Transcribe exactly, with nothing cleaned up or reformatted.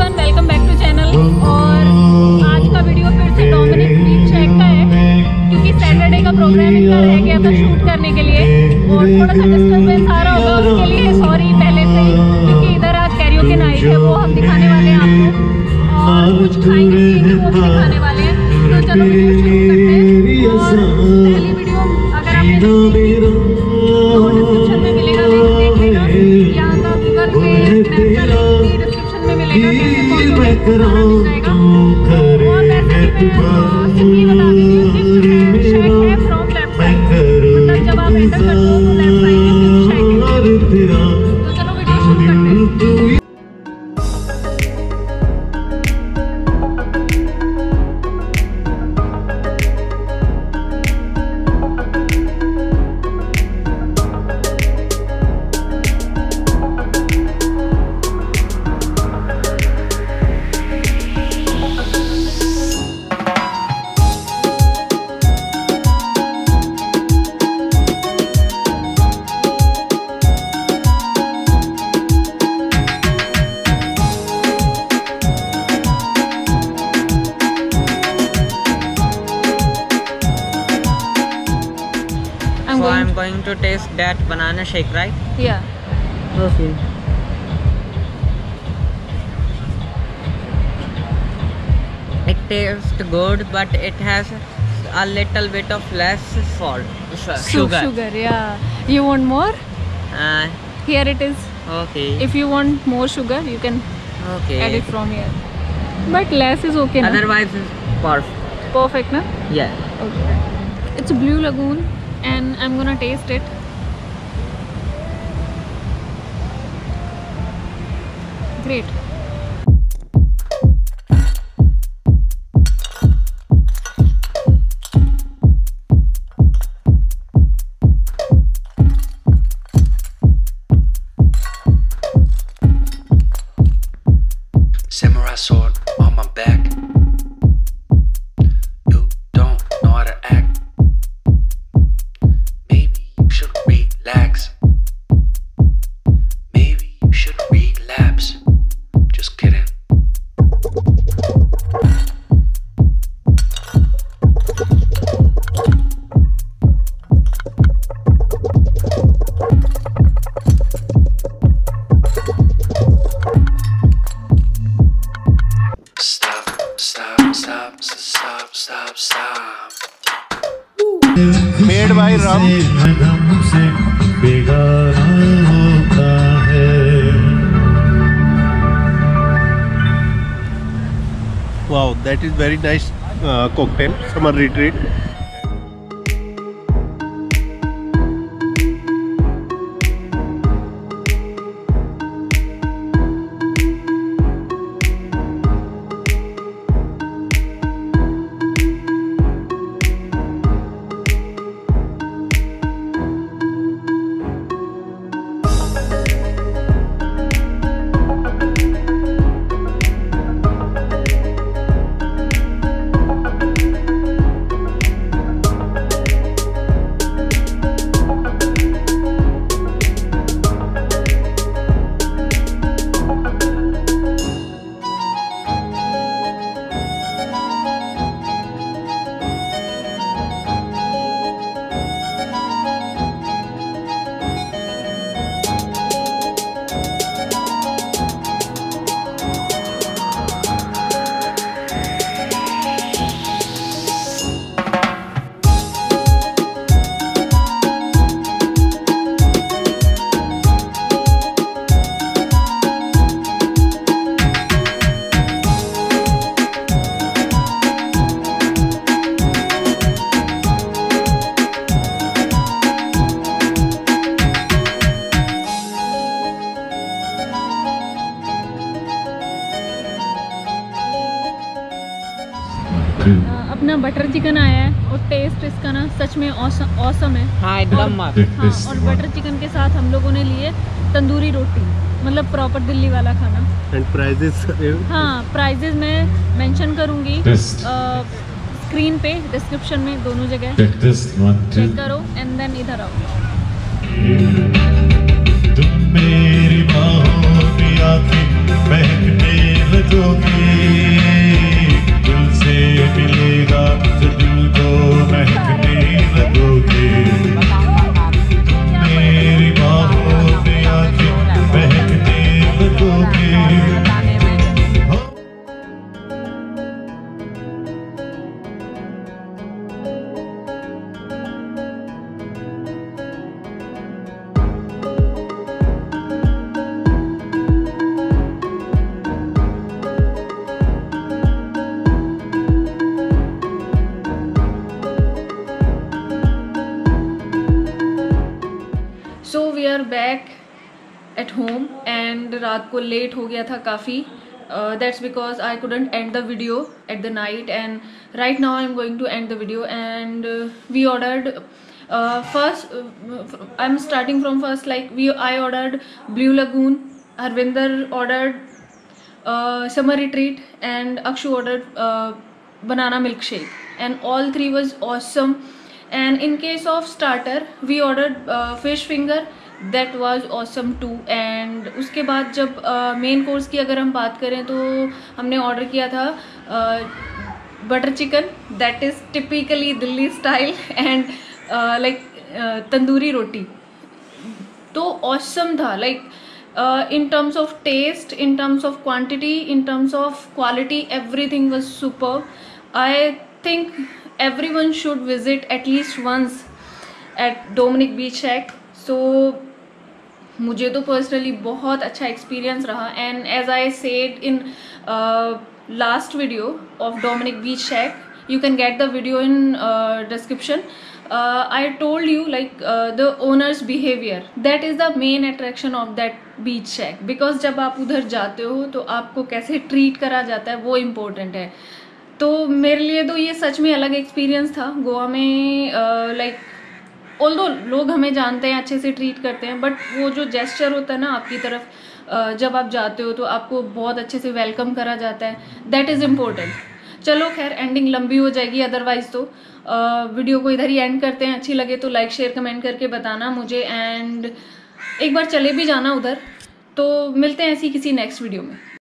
Everyone, welcome back to channel. और आज का वीडियो फिर से डोमिनिक बीच शेक का है, क्योंकि सैटरडे का प्रोग्राम इनका रह गया था शूट करने के लिए और थोड़ा सा डिस्टर्बेंस आ रहा होगा, उसके लिए सॉरी पहले से ही, क्योंकि इधर आज कैरियोके नाइट है, वो हम दिखाने वाले हैं आपको और कुछ खाएंगे पिएंगे वो भी दिखाने वाले हैं। तो चलो वीडियो शुरू करते हैं। और पहली वीडियो अगर आपने नहीं देखी तो डिस्क्रिप्शन में मिलेगा, लिंक देख लेना। यहाँ का गूगल पे स्नैपचैट डिस्क्रिप्शन में मिलेगा, जाएगा। और वैसे भी मैं सिंपली बता देती हूँ, शेक है फ्रॉम लेफ्ट साइड, मतलब जब आप एंटर करते हो तो लेफ्ट साइड में शेक है। तो चलो वीडियो शुरू करते हैं। So I'm going to taste that banana shake, right? Yeah. Okay. It tastes good, but it has a little bit of less salt, sugar. Sugar, yeah. You want more? Uh, Here it is. okay. If you want more sugar, you can Okay. add it from here. But less is okay, na? Otherwise, it's perfect. Perfect, na? Yeah. Okay. It's Blue Lagoon, and I'm gonna taste it. Great. Samurai sword on my back. You don't know how to act. Maybe you should relax. Maybe you should relapse. Just kidding. Stop, stop, stop, stop, stop, stop. Made by Ram. से बेगाना होता है। Wow, that is very nice uh, cocktail, summer retreat. अपना butter chicken आया है और test इसका ना सच में ऑसम ऑसम है। हाँ, एकदम मस्त। हाँ, और बटर चिकन के साथ हम लोगों ने लिए तंदूरी रोटी, मतलब प्रॉपर दिल्ली वाला खाना। And prices? हाँ, प्राइजेस मैं मेंशन करूँगी स्क्रीन पे, डिस्क्रिप्शन में, दोनों जगह चेक करो एंड देन इधर आओ। तुम मेरी बाहों की आंखें महकने लगो एट होम एंड रात को लेट हो गया था काफ़ी. That's because I couldn't end the video at the night, and right now I'm going to end the video. And uh, we ordered uh, first uh, I'm starting from first. Like we I ordered Blue Lagoon, Harvinder ordered uh, Summer Retreat, and Akshu ordered uh, banana milkshake, and all three was awesome. And in case of starter we ordered uh, fish finger, that was awesome too. And उसके बाद जब main course की अगर हम बात करें तो हमने ऑर्डर किया था butter chicken, that is typically Delhi style, and like tandoori roti. तो ऑसम था, like in terms of taste, in terms of quantity, in terms of quality, everything was superb. I think everyone should visit at least once at Dominic Beach Shack. So मुझे तो personally बहुत अच्छा experience रहा. And as I said in last video of Dominic beach shack, you can get the video in description. I told you like the owner's behaviour, that is the main attraction of that beach shack. Because जब आप उधर जाते हो तो आपको कैसे treat करा जाता है वो इम्पोर्टेंट है. तो मेरे लिए तो ये सच में अलग एक्सपीरियंस था गोवा में. लाइक uh, ऑल्दो लोग हमें जानते हैं, अच्छे से ट्रीट करते हैं, बट वो जो जेस्चर होता है ना आपकी तरफ, जब आप जाते हो तो आपको बहुत अच्छे से वेलकम करा जाता है, दैट इज़ इम्पोर्टेंट. चलो खैर, एंडिंग लंबी हो जाएगी अदरवाइज. तो वीडियो को इधर ही एंड करते हैं. अच्छी लगे तो लाइक शेयर कमेंट करके बताना मुझे, एंड एक बार चले भी जाना उधर. तो मिलते हैं ऐसी किसी नेक्स्ट वीडियो में.